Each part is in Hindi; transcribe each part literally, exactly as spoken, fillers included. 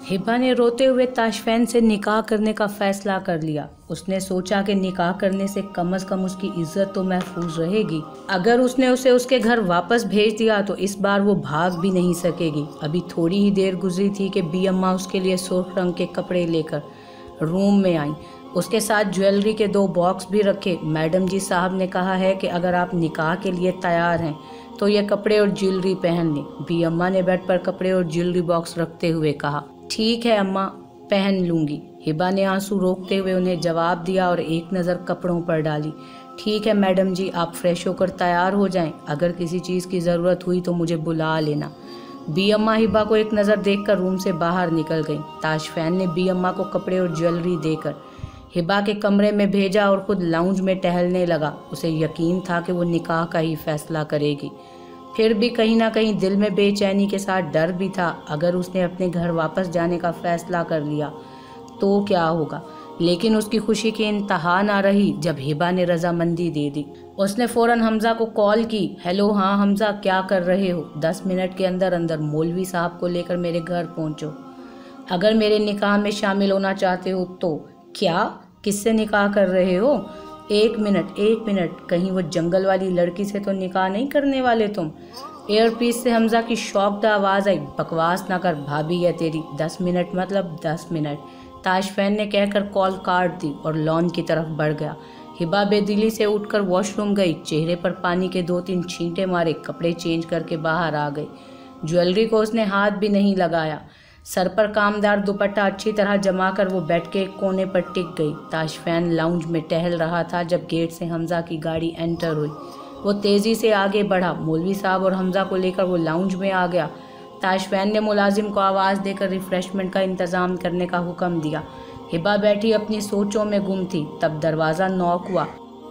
हिबा ने रोते हुए ताशफैन से निकाह करने का फैसला कर लिया। उसने सोचा कि निकाह करने से कम से कम उसकी इज्जत तो महफूज रहेगी। अगर उसने उसे उसके घर वापस भेज दिया तो इस बार वो भाग भी नहीं सकेगी। अभी थोड़ी ही देर गुजरी थी कि बी अम्मा उसके लिए सुर्ख रंग के कपड़े लेकर रूम में आई। उसके साथ ज्वेलरी के दो बॉक्स भी रखे। मैडम जी साहब ने कहा है कि अगर आप निकाह के लिए तैयार हैं तो ये कपड़े और ज्वेलरी पहन लें। बी अम्मा ने बेड पर कपड़े और ज्वेलरी बॉक्स रखते हुए कहा, ठीक है अम्मा, पहन लूँगी। हिबा ने आंसू रोकते हुए उन्हें जवाब दिया और एक नज़र कपड़ों पर डाली। ठीक है मैडम जी, आप फ्रेश होकर तैयार हो जाएं। अगर किसी चीज़ की ज़रूरत हुई तो मुझे बुला लेना। बी अम्मा हिबा को एक नज़र देखकर रूम से बाहर निकल गई। ताशफैन ने बी अम्मा को कपड़े और ज्वेलरी देकर हिबा के कमरे में भेजा और खुद लाउंज में टहलने लगा। उसे यकीन था कि वो निकाह का ही फैसला करेगी। फिर भी कहीं ना कहीं दिल में बेचैनी के साथ डर भी था। अगर उसने अपने घर वापस जाने का फैसला कर लिया तो क्या होगा। लेकिन उसकी खुशी की इंतहा ना रही जब हिबा ने रजामंदी दे दी। उसने फ़ौरन हमज़ा को कॉल की। हेलो, हाँ हमज़ा, क्या कर रहे हो? दस मिनट के अंदर अंदर मौलवी साहब को लेकर मेरे घर पहुंचो। अगर मेरे निकाह में शामिल होना चाहते हो तो। क्या? किससे निकाह कर रहे हो? एक मिनट एक मिनट, कहीं वो जंगल वाली लड़की से तो निकाह नहीं करने वाले तुम? एयरपीस से हमज़ा की शौकदा आवाज़ आई। बकवास ना कर, भाभी है तेरी। दस मिनट मतलब दस मिनट, ताशफैन ने कहकर कॉल काट दी और लॉन की तरफ बढ़ गया। हिबा बेदिली से उठकर वॉशरूम गई। चेहरे पर पानी के दो तीन छींटे मारे, कपड़े चेंज करके बाहर आ गई। ज्वेलरी को उसने हाथ भी नहीं लगाया। सर पर कामदार दुपट्टा अच्छी तरह जमा कर वो बेड के एक कोने पर टिक गई। ताशफैन लाउंज में टहल रहा था जब गेट से हमज़ा की गाड़ी एंटर हुई। वो तेज़ी से आगे बढ़ा। मौलवी साहब और हमज़ा को लेकर वो लाउंज में आ गया। ताशफैन ने मुलाजिम को आवाज़ देकर रिफ़्रेशमेंट का इंतज़ाम करने का हुक्म दिया। हिबा बैठी अपनी सोचों में गुम थी। तब दरवाज़ा नॉक हुआ।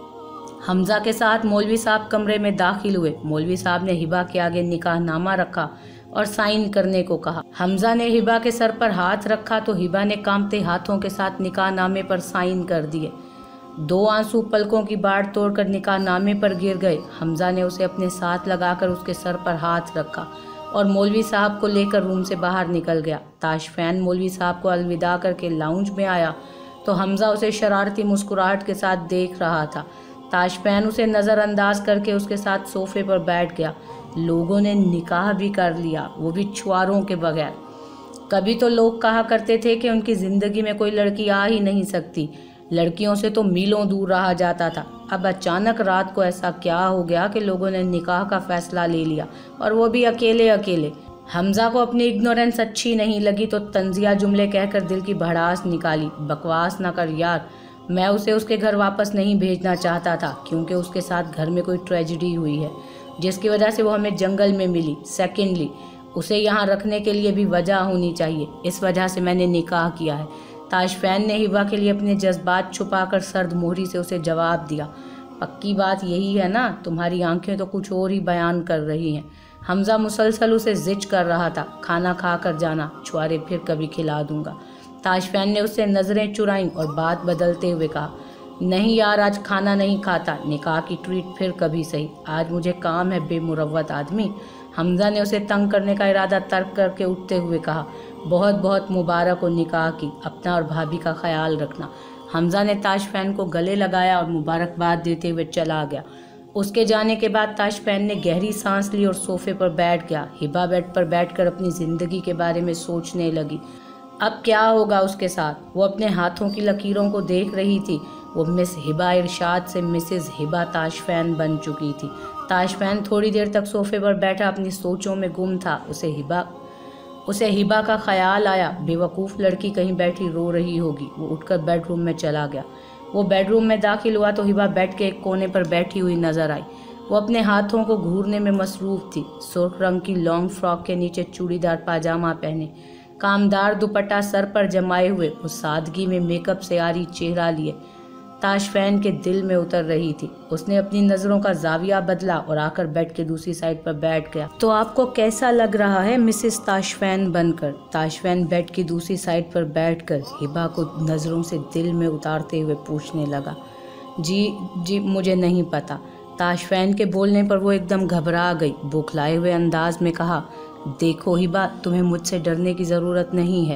हमज़ा के साथ मौलवी साहब कमरे में दाखिल हुए। मौलवी साहब ने हिबा के आगे निकाहनामा रखा और साइन करने को कहा। हमज़ा ने हिबा के सर पर हाथ रखा तो हिबा ने कांपते हाथों के साथ निकाहनामे पर साइन कर दिए। दो आंसू पलकों की बाढ़ तोड़कर निकाहनामे पर गिर गए। हमज़ा ने उसे अपने साथ लगाकर उसके सर पर हाथ रखा और मौलवी साहब को लेकर रूम से बाहर निकल गया। ताशफैन मौलवी साहब को अलविदा करके लाउंज में आया तो हमज़ा उसे शरारती मुस्कुराहट के साथ देख रहा था। ताशफैन उसे नज़रअंदाज करके उसके साथ सोफे पर बैठ गया। लोगों ने निकाह भी कर लिया, वो भी छुआरों के बगैर। कभी तो लोग कहा करते थे कि उनकी ज़िंदगी में कोई लड़की आ ही नहीं सकती, लड़कियों से तो मीलों दूर रहा जाता था। अब अचानक रात को ऐसा क्या हो गया कि लोगों ने निकाह का फ़ैसला ले लिया, और वो भी अकेले अकेले। हमज़ा को अपनी इग्नोरेंस अच्छी नहीं लगी तो तंजिया जुमले कहकर दिल की भड़ास निकाली। बकवास ना कर यार, मैं उसे उसके घर वापस नहीं भेजना चाहता था क्योंकि उसके साथ घर में कोई ट्रेजिडी हुई है जिसकी वजह से वो हमें जंगल में मिली। सेकेंडली, उसे यहाँ रखने के लिए भी वजह होनी चाहिए, इस वजह से मैंने निकाह किया है। ताशफैन ने हिबा के लिए अपने जज्बात छुपाकर सर्द मोहरी से उसे जवाब दिया। पक्की बात यही है ना? तुम्हारी आंखें तो कुछ और ही बयान कर रही हैं। हमज़ा मुसलसल उसे जिच कर रहा था। खाना खा कर जाना, छुआरे फिर कभी खिला दूंगा। ताशफैन ने उससे नज़रें चुराईं और बात बदलते हुए कहा, नहीं यार, आज खाना नहीं खाता, निकाह की ट्रीट फिर कभी सही, आज मुझे काम है बेमुरव्वत आदमी। हमज़ा ने उसे तंग करने का इरादा तर्क करके उठते हुए कहा, बहुत बहुत मुबारक हो निकाह की, अपना और भाभी का ख्याल रखना। हमज़ा ने ताशफैन को गले लगाया और मुबारकबाद देते हुए चला गया। उसके जाने के बाद ताशफैन ने गहरी सांस ली और सोफे पर बैठ गया। हिबा बेड पर बैठकर अपनी ज़िंदगी के बारे में सोचने लगी। अब क्या होगा उसके साथ? वो अपने हाथों की लकीरों को देख रही थी। वो मिस हिबा इरशाद से मिसेस हिबा ताशफैन बन चुकी थी। ताशफैन थोड़ी देर तक सोफे पर बैठा अपनी सोचों में गुम था। उसे हिबा उसे हिबा का ख्याल आया, बेवकूफ़ लड़की कहीं बैठी रो रही होगी। वो उठकर बेडरूम में चला गया। वो बेडरूम में दाखिल हुआ तो हिबा बेड के एक कोने पर बैठी हुई नजर आई। वो अपने हाथों को घूरने में मसरूफ़ थी। सुर्ख रंग की लॉन्ग फ्रॉक के नीचे चूड़ीदार पाजामा पहने, कामदार दुपट्टा सर पर जमाए हुए, वो सादगी में मेकअप से आरी चेहरा लिए ताशफैन के दिल में उतर रही थी। उसने अपनी नज़रों का जाविया बदला और आकर बेड के दूसरी साइड पर बैठ गया। तो आपको कैसा लग रहा है मिसेस ताशफैन बनकर? ताशफैन बेड की दूसरी साइड पर बैठकर हिबा को नज़रों से दिल में उतारते हुए पूछने लगा। जी जी मुझे नहीं पता। ताशफैन के बोलने पर वो एकदम घबरा गई। बौखलाए हुए अंदाज में कहा, देखो हिबा, तुम्हें मुझसे डरने की ज़रूरत नहीं है।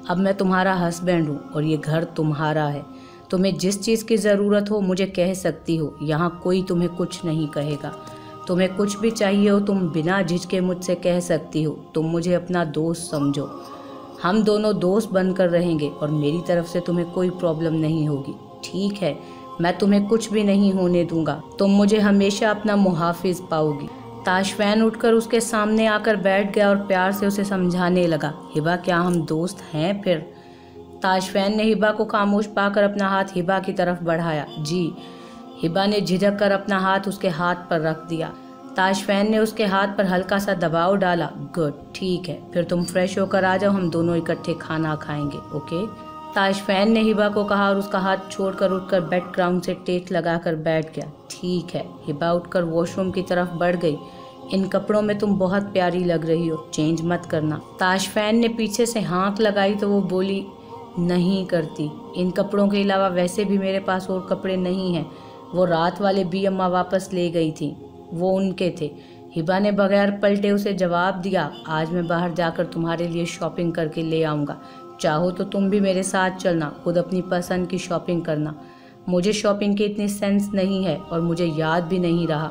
अब मैं तुम्हारा हस्बैंड हूँ और ये घर तुम्हारा है। तुम्हें जिस चीज़ की ज़रूरत हो मुझे कह सकती हो, यहाँ कोई तुम्हें कुछ नहीं कहेगा। तुम्हें कुछ भी चाहिए हो तुम बिना झिझके मुझसे कह सकती हो। तुम मुझे अपना दोस्त समझो, हम दोनों दोस्त बनकर रहेंगे और मेरी तरफ से तुम्हें कोई प्रॉब्लम नहीं होगी, ठीक है? मैं तुम्हें कुछ भी नहीं होने दूंगा। तुम मुझे हमेशा अपना मुहाफिज पाओगी। ताशफैन उठकर उसके सामने आकर बैठ गया और प्यार से उसे समझाने लगा, हिबा क्या हम दोस्त हैं फिर? ताशफैन ने हिबा को खामोश पाकर अपना हाथ हिबा की तरफ बढ़ाया। जी। हिबा ने झिझक कर अपना हाथ उसके हाथ पर रख दिया। ताशफैन ने उसके हाथ पर हल्का सा दबाव डाला। गुड, ठीक है, फिर तुम फ्रेश होकर आ जाओ, हम दोनों इकट्ठे खाना खाएंगे, ओके? ताशफैन ने हिबा को कहा और उसका हाथ छोड़कर उठकर बेड ग्राउंड से टेक लगाकर बैठ गया। ठीक है। हिबा उठकर वॉशरूम की तरफ बढ़ गई। इन कपड़ों में तुम बहुत प्यारी लग रही हो, चेंज मत करना। ताशफैन ने पीछे से हाँक लगाई तो वो बोली, नहीं करती। इन कपड़ों के अलावा वैसे भी मेरे पास और कपड़े नहीं हैं। वो रात वाले बी अम्मा वापस ले गई थी, वो उनके थे। हिबा ने बगैर पलटे उसे जवाब दिया, आज मैं बाहर जाकर तुम्हारे लिए शॉपिंग करके ले आऊँगा। चाहो तो तुम भी मेरे साथ चलना, खुद अपनी पसंद की शॉपिंग करना। मुझे शॉपिंग की इतनी सेंस नहीं है और मुझे याद भी नहीं रहा।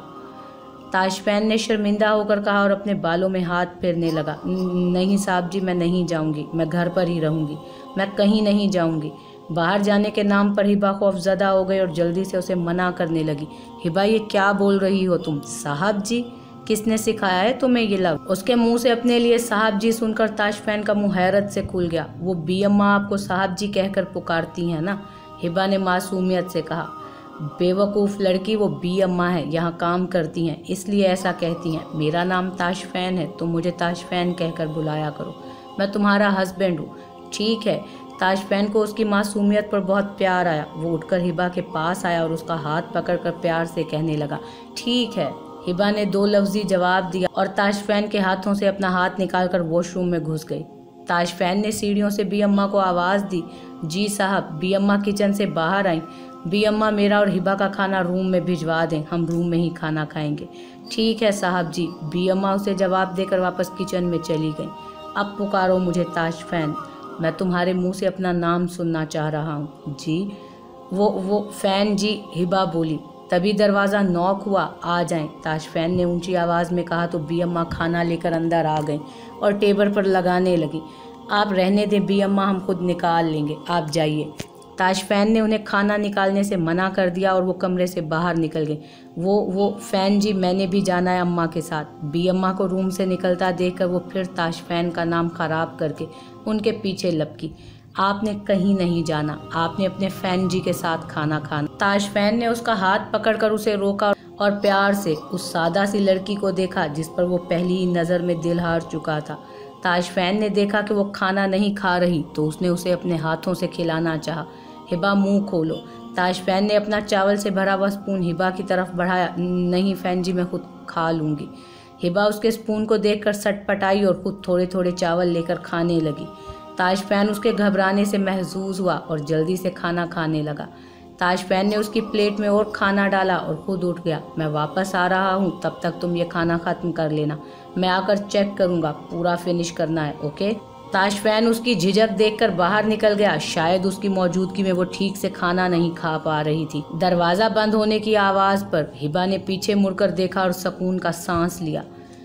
ताशफैन ने शर्मिंदा होकर कहा और अपने बालों में हाथ फेरने लगा। नहीं साहब जी, मैं नहीं जाऊंगी, मैं घर पर ही रहूंगी, मैं कहीं नहीं जाऊंगी। बाहर जाने के नाम पर हिबा खौफजदा हो गई और जल्दी से उसे मना करने लगी। हिबा, ये क्या बोल रही हो तुम? साहब जी? किसने सिखाया है तुम्हें ये लफ्ज़? उसके मुंह से अपने लिए साहब जी सुनकर ताशफैन का मुंह हैरत से खुल गया। वो बी अम्मा आपको साहब जी कहकर पुकारती हैं ना? हिबा ने मासूमियत से कहा। बेवकूफ़ लड़की, वो बी अम्मा है, यहाँ काम करती हैं, इसलिए ऐसा कहती हैं। मेरा नाम ताशफैन है, तुम मुझे ताशफैन कहकर बुलाया करो। मैं तुम्हारा हस्बैंड हूँ, ठीक है? ताशफैन को उसकी मासूमियत पर बहुत प्यार आया। वो उठकर हिबा के पास आया और उसका हाथ पकड़कर प्यार से कहने लगा, ठीक है। हिबा ने दो लफ्जी जवाब दिया और ताशफैन के हाथों से अपना हाथ निकालकर वॉशरूम में घुस गई। ताशफैन ने सीढ़ियों से बी अम्मा को आवाज़ दी। जी साहब। बी अम्मा किचन से बाहर आईं। बी अम्मा, मेरा और हिबा का खाना रूम में भिजवा दें, हम रूम में ही खाना खाएंगे। ठीक है साहब जी। बी अम्मा उसे जवाब देकर वापस किचन में चली गई। अब पुकारो मुझे ताशफैन, मैं तुम्हारे मुंह से अपना नाम सुनना चाह रहा हूँ। जी। वो वो फैन जी, हिबा बोली। तभी दरवाज़ा नॉक हुआ। आ जाएं, ताशफैन ने ऊंची आवाज़ में कहा तो बी अम्मा खाना लेकर अंदर आ गईं और टेबल पर लगाने लगी। आप रहने दें बी अम्मा, हम खुद निकाल लेंगे, आप जाइए। ताशफैन ने उन्हें खाना निकालने से मना कर दिया और वो कमरे से बाहर निकल गई। वो वो फैन जी, मैंने भी जाना है अम्मा के साथ। बी अम्मा को रूम से निकलता देखकर वो फिर ताशफैन का नाम खराब करके उनके पीछे लपकी। आपने कहीं नहीं जाना, आपने अपने फैन जी के साथ खाना खाना। ताशफैन ने उसका हाथ पकड़कर उसे रोका और प्यार से उस सादा सी लड़की को देखा जिस पर वो पहली ही नज़र में दिल हार चुका था। ताशफैन ने देखा कि वो खाना नहीं खा रही तो उसने उसे अपने हाथों से खिलाना चाहा। हिबा, मुंह खोलो। ताशफैन ने अपना चावल से भरा हुआ स्पून हिबा की तरफ बढ़ाया। नहीं फैन जी, मैं खुद खा लूँगी। हिबा उसके स्पून को देखकर सटपटाई और खुद थोड़े थोड़े चावल लेकर खाने लगी। ताशफैन उसके घबराने से महजूज हुआ और जल्दी से खाना खाने लगा। ताशफैन ने उसकी प्लेट में और खाना डाला और खुद उठ गया। मैं वापस आ रहा हूँ, तब तक तुम ये खाना ख़त्म कर लेना, मैं आकर चेक करूँगा, पूरा फिनिश करना है, ओके? ताशफैन उसकी झिझक देखकर बाहर निकल गया। शायद उसकी मौजूदगी में वो ठीक से खाना नहीं खा पा रही थी। दरवाज़ा बंद होने की आवाज़ पर हिबा ने पीछे मुड़कर देखा और सुकून का सांस लिया।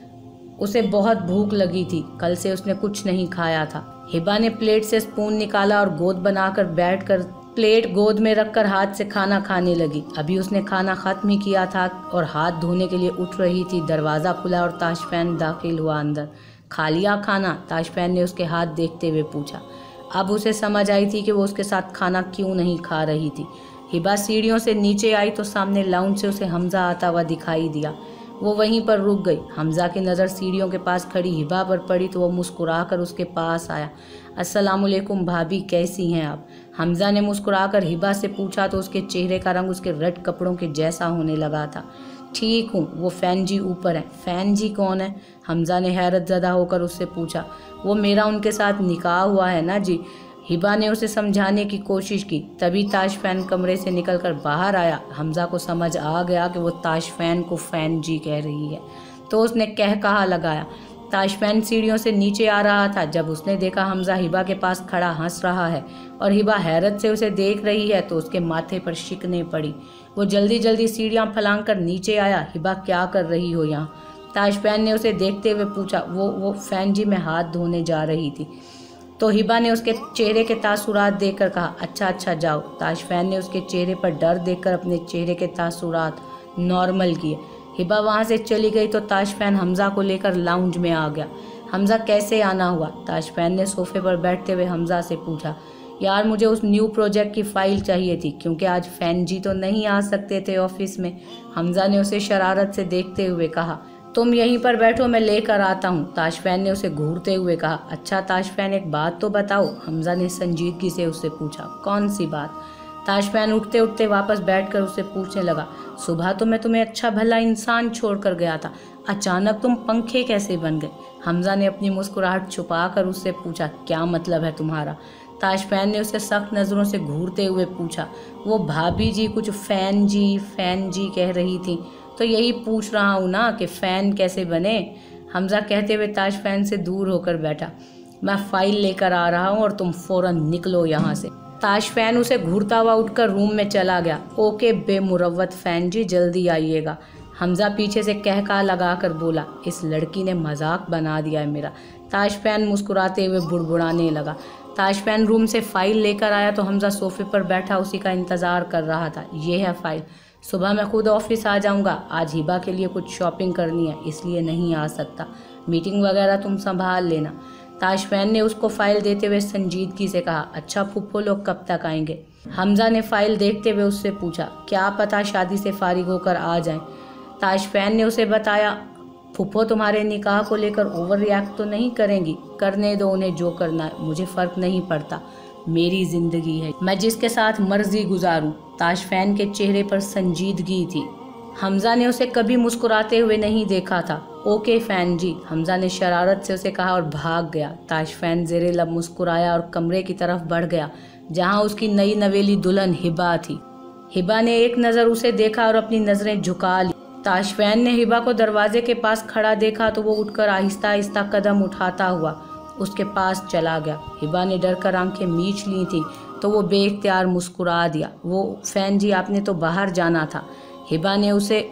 उसे बहुत भूख लगी थी, कल से उसने कुछ नहीं खाया था। हिबा ने प्लेट से स्पून निकाला और गोद बनाकर बैठकर प्लेट गोद में रखकर हाथ से खाना खाने लगी। अभी उसने खाना खत्म ही किया था और हाथ धोने के लिए उठ रही थी। दरवाज़ा खुला और ताशफैन दाखिल हुआ अंदर। खा लिया खाना? ताशफैन ने उसके हाथ देखते हुए पूछा। अब उसे समझ आई थी कि वो उसके साथ खाना क्यों नहीं खा रही थी। हिबा सीढ़ियों से नीचे आई तो सामने लाउंज से उसे हमजा आता हुआ दिखाई दिया। वो वहीं पर रुक गई। हमजा की नज़र सीढ़ियों के पास खड़ी हिबा पर पड़ी तो वो मुस्कुराकर उसके पास आया। अस्सलामुअलैकुम भाभी, कैसी हैं आप? हमजा ने मुस्कुराकर हिबा से पूछा तो उसके चेहरे का रंग उसके रेड कपड़ों के जैसा होने लगा था। ठीक हूँ, वो फ़ैन जी ऊपर है। फ़ैन जी कौन है? हमजा ने हैरत ज़दा होकर उससे पूछा। वो मेरा उनके साथ निकाह हुआ है ना जी। हिबा ने उसे समझाने की कोशिश की। तभी ताशफैन कमरे से निकलकर बाहर आया। हमजा को समझ आ गया कि वो ताशफैन को फ़ैन जी कह रही है तो उसने कह कहा लगाया, ताशफैन सीढ़ियों से नीचे आ रहा था जब उसने देखा हमजा हिबा के पास खड़ा हंस रहा है और हिबा हैरत से उसे देख रही है तो उसके माथे पर शिकने पड़ी। वो जल्दी जल्दी सीढ़ियाँ फलांग कर नीचे आया। हिबा क्या कर रही हो यहाँ? ताशफैन ने उसे देखते हुए पूछा। वो वो फैन जी में हाथ धोने जा रही थी। तो हिबा ने उसके चेहरे के तासुरात देखकर कहा, अच्छा अच्छा जाओ। ताशफैन ने उसके चेहरे पर डर देखकर अपने चेहरे के तासुरात नॉर्मल किए। हिबा वहाँ से चली गई तो ताशफैन हमजा को लेकर लाउंज में आ गया। हमजा कैसे आना हुआ? ताशफैन ने सोफे पर बैठते हुए हमजा से पूछा। यार मुझे उस न्यू प्रोजेक्ट की फ़ाइल चाहिए थी क्योंकि आज फैन जी तो नहीं आ सकते थे ऑफिस में। हमजा ने उसे शरारत से देखते हुए कहा, तुम यहीं पर बैठो, मैं लेकर आता हूँ। ताशफैन ने उसे घूरते हुए कहा। अच्छा ताशफैन एक बात तो बताओ, हमजा ने संजीदगी से उससे पूछा। कौन सी बात? ताशफैन उठते उठते वापस बैठकर उससे पूछने लगा। सुबह तो मैं तुम्हें अच्छा भला इंसान छोड़कर गया था, अचानक तुम पंखे कैसे बन गए? हमजा ने अपनी मुस्कुराहट छुपाकर उससे पूछा। क्या मतलब है तुम्हारा? ताशफैन ने उसे सख्त नज़रों से घूरते हुए पूछा। वो भाभी जी कुछ फ़ैन जी फ़ैन जी कह रही थी तो यही पूछ रहा हूँ ना कि फ़ैन कैसे बने। हमजा कहते हुए ताशफैन से दूर होकर बैठा। मैं फ़ाइल लेकर आ रहा हूँ और तुम फ़ौरन निकलो यहाँ से। ताशफैन उसे घूरता हुआ उठकर रूम में चला गया। ओके बेमुरव्वत फ़ैन जी, जल्दी आइएगा। हमजा पीछे से कहका लगाकर बोला। इस लड़की ने मजाक बना दिया है मेरा। ताशफैन मुस्कुराते हुए बुड़बुड़ाने लगा। ताशफैन रूम से फ़ाइल लेकर आया तो हमजा सोफे पर बैठा उसी का इंतज़ार कर रहा था। ये है फ़ाइल, सुबह मैं खुद ऑफिस आ जाऊंगा। आज हिबा के लिए कुछ शॉपिंग करनी है इसलिए नहीं आ सकता। मीटिंग वगैरह तुम संभाल लेना। ताशफैन ने उसको फ़ाइल देते हुए संजीदगी से कहा। अच्छा फुप्पो लोग कब तक आएंगे? हमजा ने फ़ाइल देखते हुए उससे पूछा। क्या पता शादी से फारिग होकर आ जाएं। ताशफैन ने उसे बताया। फुप्पो तुम्हारे निकाह को लेकर ओवर रिएक्ट तो नहीं करेंगी? करने दो उन्हें जो करना है, मुझे फ़र्क नहीं पड़ता। मेरी ज़िंदगी है, मैं जिसके साथ मर्जी गुजारूं। ताशफैन के चेहरे पर संजीदगी थी। हमजा ने उसे कभी मुस्कुराते हुए नहीं देखा था। ओके फ़ैन जी, हमजा ने शरारत से उसे कहा और भाग गया। ताशफैन ज़ेरे लब मुस्कुराया और कमरे की तरफ बढ़ गया जहां उसकी नई नवेली दुल्हन हिबा थी। हिबा ने एक नज़र उसे देखा और अपनी नज़रें झुका ली। ताशफैन ने हिबा को दरवाजे के पास खड़ा देखा तो वो उठकर आहिस्ता आहिस्ता कदम उठाता हुआ उसके पास चला गया। हिबा ने डर कर आंखें मीच ली थी तो वो बेख्तियार मुस्कुरा दिया। वो फ़ैन जी आपने तो बाहर जाना था। हिबा ने उसे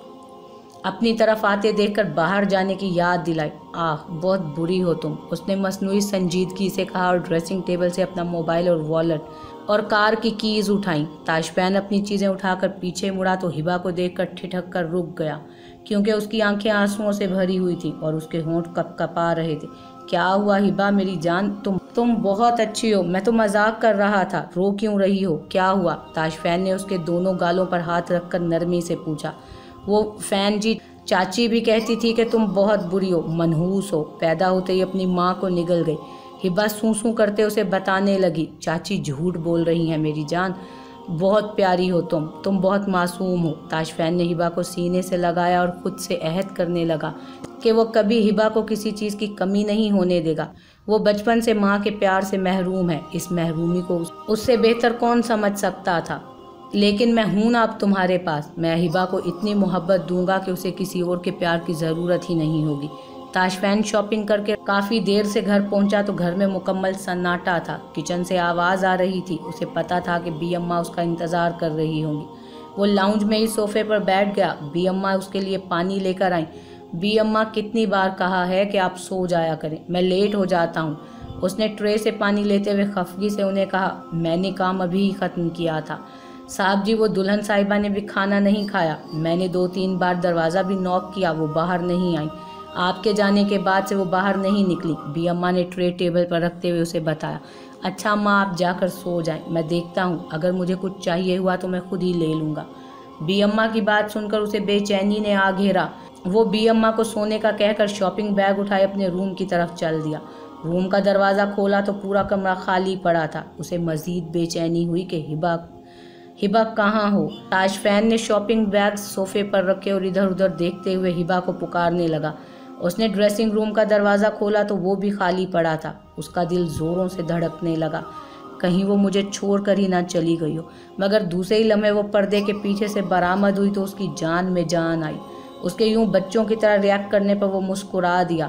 अपनी तरफ आते देखकर बाहर जाने की याद दिलाई। आह बहुत बुरी हो तुम, उसने मसनूई संजीदगी से कहा और ड्रेसिंग टेबल से अपना मोबाइल और वॉलेट और कार की कीज़ उठाई। ताशफैन अपनी चीज़ें उठाकर पीछे मुड़ा तो हिबा को देखकर ठिठक कर रुक गया क्योंकि उसकी आंखें आंसुओं से भरी हुई थी और उसके होंठ कपकपा रहे थे। क्या हुआ हिबा मेरी जान? तुम तुम बहुत अच्छी हो, मैं तो मजाक कर रहा था, रो क्यों रही हो? क्या हुआ? ताशफैन ने उसके दोनों गालों पर हाथ रखकर नरमी से पूछा। वो फ़ैन जी, चाची भी कहती थी कि तुम बहुत बुरी हो, मनहूस हो, पैदा होते ही अपनी माँ को निगल गई। हिबा सूं सूं करते उसे बताने लगी। चाची झूठ बोल रही हैं मेरी जान, बहुत प्यारी हो तुम तुम बहुत मासूम हो। ताशफैन ने हिबा को सीने से लगाया और खुद से अहद करने लगा कि वो कभी हिबा को किसी चीज़ की कमी नहीं होने देगा। वो बचपन से माँ के प्यार से महरूम है, इस महरूमी को उससे बेहतर कौन समझ सकता था। लेकिन मैं हूं ना अब तुम्हारे पास, मैं हिबा को इतनी मोहब्बत दूंगा कि उसे किसी और के प्यार की ज़रूरत ही नहीं होगी। ताशफैन शॉपिंग करके काफ़ी देर से घर पहुंचा तो घर में मुकम्मल सन्नाटा था। किचन से आवाज़ आ रही थी, उसे पता था कि बी अम्मा उसका इंतज़ार कर रही होंगी। वो लाउंज में ही सोफे पर बैठ गया। बी अम्मा उसके लिए पानी लेकर आई। बी अम्मा कितनी बार कहा है कि आप सो जाया करें, मैं लेट हो जाता हूँ। उसने ट्रे से पानी लेते हुए खफगी से उन्हें कहा, मैंने काम अभी ही ख़त्म किया था। साहब जी, वो दुल्हन साहिबा ने भी खाना नहीं खाया। मैंने दो तीन बार दरवाज़ा भी नॉक किया, वो बाहर नहीं आई। आपके जाने के बाद से वो बाहर नहीं निकली। बी अम्मा ने ट्रे टेबल पर रखते हुए उसे बताया। अच्छा अम्मा, आप जाकर सो जाएं, मैं देखता हूँ, अगर मुझे कुछ चाहिए हुआ तो मैं खुद ही ले लूँगा। बी अम्मा की बात सुनकर उसे बेचैनी ने आ घेरा। वो बी अम्मा को सोने का कहकर शॉपिंग बैग उठाए अपने रूम की तरफ चल दिया। रूम का दरवाज़ा खोला तो पूरा कमरा खाली पड़ा था। उसे मज़ीद बेचैनी हुई कि हिबा हिबा कहाँ हो। ताशफैन ने शॉपिंग बैग सोफे पर रखे और इधर उधर देखते हुए हिबा को पुकारने लगा। उसने ड्रेसिंग रूम का दरवाज़ा खोला तो वो भी खाली पड़ा था। उसका दिल ज़ोरों से धड़कने लगा, कहीं वो मुझे छोड़ कर ही ना चली गई हो। मगर दूसरे ही लम्हे वो पर्दे के पीछे से बरामद हुई तो उसकी जान में जान आई। उसके यूं बच्चों की तरह रिएक्ट करने पर वो मुस्कुरा दिया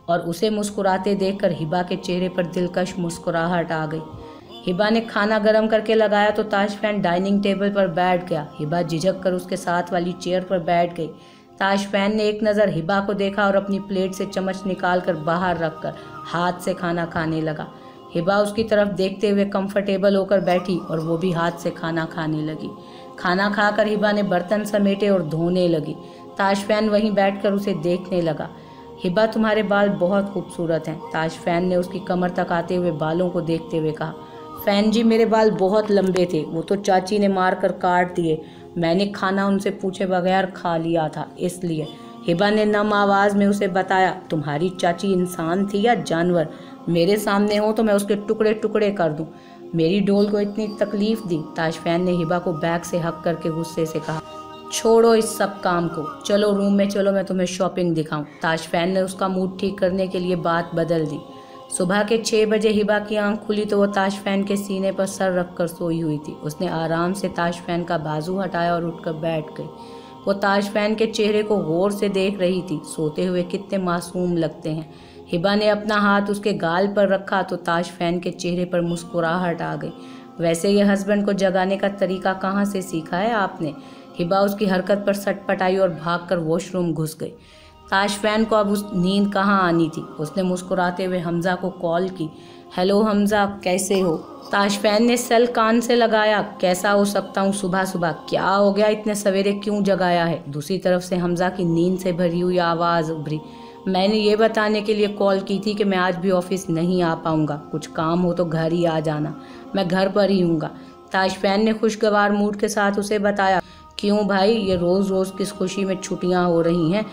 और उसे मुस्कुराते देखकर हिबा के चेहरे पर दिलकश मुस्कुराहट आ गई। हिबा ने खाना गर्म करके लगाया तो ताशफैन डाइनिंग टेबल पर बैठ गया। हिबा झिझक कर उसके साथ वाली चेयर पर बैठ गई। ताशफैन ने एक नज़र हिबा को देखा और अपनी प्लेट से चम्मच निकालकर बाहर रखकर हाथ से खाना खाने लगा। हिबा उसकी तरफ देखते हुए कंफर्टेबल होकर बैठी और वो भी हाथ से खाना खाने लगी। खाना खाकर हिबा ने बर्तन समेटे और धोने लगी। ताशफैन वहीं बैठकर उसे देखने लगा। हिबा, तुम्हारे बाल बहुत खूबसूरत हैं। ताशफैन ने उसकी कमर तक आते हुए बालों को देखते हुए कहा। फैन जी, मेरे बाल बहुत लंबे थे, वो तो चाची ने मार कर काट दिए। मैंने खाना उनसे पूछे बगैर खा लिया था, इसलिए। हिबा ने नम आवाज़ में उसे बताया। तुम्हारी चाची इंसान थी या जानवर? मेरे सामने हो तो मैं उसके टुकड़े टुकड़े कर दूं। मेरी डोल को इतनी तकलीफ दी। ताशफैन ने हिबा को बैग से हक करके गुस्से से कहा। छोड़ो इस सब काम को, चलो रूम में चलो, मैं तुम्हें शॉपिंग दिखाऊं। ताशफैन ने उसका मूड ठीक करने के लिए बात बदल दी। सुबह के छः बजे हिबा की आंख खुली तो वो ताशफैन के सीने पर सर रखकर सोई हुई थी। उसने आराम से ताशफैन का बाजू हटाया और उठकर बैठ गई। वो ताशफैन के चेहरे को गौर से देख रही थी। सोते हुए कितने मासूम लगते हैं। हिबा ने अपना हाथ उसके गाल पर रखा तो ताशफैन के चेहरे पर मुस्कुराहट आ गई। वैसे ये हस्बैंड को जगाने का तरीका कहाँ से सीखा है आपने? हिबा उसकी हरकत पर सटपटाई और भागकर वॉशरूम घुस गई। ताशफैन को अब उस नींद कहाँ आनी थी। उसने मुस्कुराते हुए हमजा को कॉल की। हेलो हमजा, कैसे हो? ताशफैन ने सेल कान से लगाया। कैसा हो सकता हूँ सुबह सुबह? क्या हो गया, इतने सवेरे क्यों जगाया है? दूसरी तरफ से हमजा की नींद से भरी हुई आवाज़ उभरी। मैंने ये बताने के लिए कॉल की थी कि मैं आज भी ऑफिस नहीं आ पाऊँगा। कुछ काम हो तो घर ही आ जाना, मैं घर पर ही हूँगा। ताशफैन ने खुशगवार मूड के साथ उसे बताया। क्यों भाई, ये रोज़ रोज़ किस खुशी में छुट्टियाँ हो रही हैं?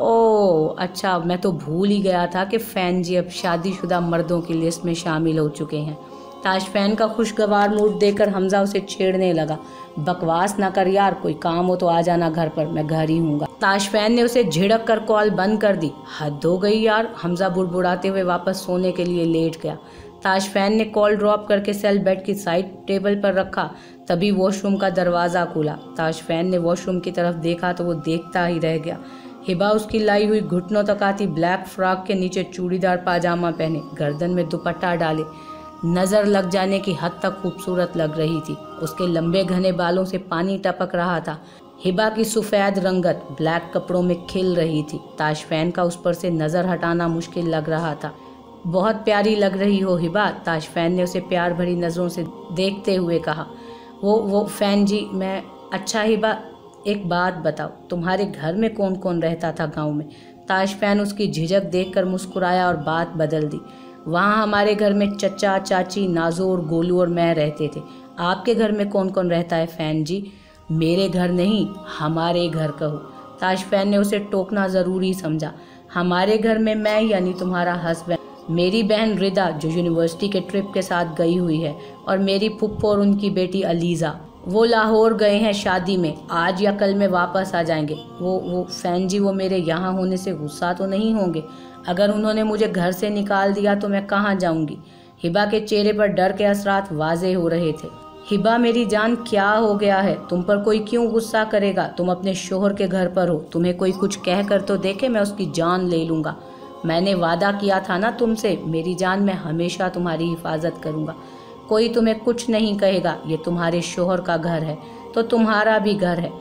ओह अच्छा, मैं तो भूल ही गया था कि फ़ैन जी अब शादीशुदा मर्दों की लिस्ट में शामिल हो चुके हैं। ताशफैन का खुशगवार मूड देखकर हमजा उसे छेड़ने लगा। बकवास ना कर यार, कोई काम हो तो आ जाना घर पर, मैं घर ही हूँगा। ताशफैन ने उसे झिड़क कर कॉल बंद कर दी। हद हो गई यार। हमजा बुड़बुड़ाते हुए वापस सोने के लिए लेट गया। ताशफैन ने कॉल ड्रॉप करके सेल बेड की साइड टेबल पर रखा। तभी वॉशरूम का दरवाज़ा खुला। ताशफैन ने वॉशरूम की तरफ देखा तो वो देखता ही रह गया। हिबा उसकी लाई हुई घुटनों तक आती ब्लैक फ्रॉक के नीचे चूड़ीदार पाजामा पहने, गर्दन में दुपट्टा डाले, नज़र लग जाने की हद तक खूबसूरत लग रही थी। उसके लंबे घने बालों से पानी टपक रहा था। हिबा की सफ़ेद रंगत ब्लैक कपड़ों में खिल रही थी। ताशफैन का उस पर से नज़र हटाना मुश्किल लग रहा था। बहुत प्यारी लग रही हो हिबा, ताशफैन ने उसे प्यार भरी नज़रों से देखते हुए कहा। वो वो फ़ैन जी, मैं अच्छा हिबा, एक बात बताओ, तुम्हारे घर में कौन कौन रहता था गांव में? ताशफैन उसकी झिझक देखकर मुस्कुराया और बात बदल दी। वहाँ हमारे घर में चचा, चाची, नाजो और गोलू और मैं रहते थे। आपके घर में कौन कौन रहता है फ़ैन जी? मेरे घर नहीं, हमारे घर कहो। ताशफैन ने उसे टोकना ज़रूरी समझा। हमारे घर में मैं यानी तुम्हारा हस्बैंड, मेरी बहन रिदा जो यूनिवर्सिटी के ट्रिप के साथ गई हुई है, और मेरी फुप्पो और उनकी बेटी अलीज़ा, वो लाहौर गए हैं शादी में, आज या कल में वापस आ जाएंगे। वो वो फ़ैन जी, वो मेरे यहाँ होने से गुस्सा तो नहीं होंगे? अगर उन्होंने मुझे घर से निकाल दिया तो मैं कहाँ जाऊँगी? हिबा के चेहरे पर डर के असरात वाजे हो रहे थे। हिबा मेरी जान, क्या हो गया है? तुम पर कोई क्यों गुस्सा करेगा? तुम अपने शोहर के घर पर हो, तुम्हें कोई कुछ कह कर तो देखे, मैं उसकी जान ले लूँगा। मैंने वादा किया था ना तुमसे, मेरी जान, मैं हमेशा तुम्हारी हिफाजत करूँगा। कोई तुम्हें कुछ नहीं कहेगा। ये तुम्हारे शोहर का घर है तो तुम्हारा भी घर है,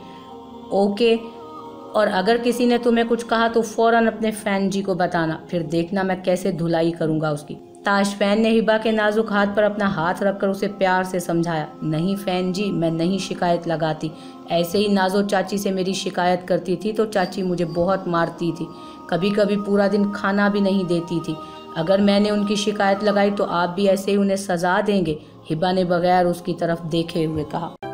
ओके? और अगर किसी ने तुम्हें कुछ कहा तो फ़ौरन अपने फ़ैन जी को बताना, फिर देखना मैं कैसे धुलाई करूँगा उसकी। ताशफैन ने हिबा के नाजुक हाथ पर अपना हाथ रखकर उसे प्यार से समझाया। नहीं फ़ैन जी, मैं नहीं शिकायत लगाती। ऐसे ही नाजो चाची से मेरी शिकायत करती थी तो चाची मुझे बहुत मारती थी, कभी कभी पूरा दिन खाना भी नहीं देती थी। अगर मैंने उनकी शिकायत लगाई तो आप भी ऐसे ही उन्हें सज़ा देंगे? हिबा ने बगैर उसकी तरफ देखे हुए कहा।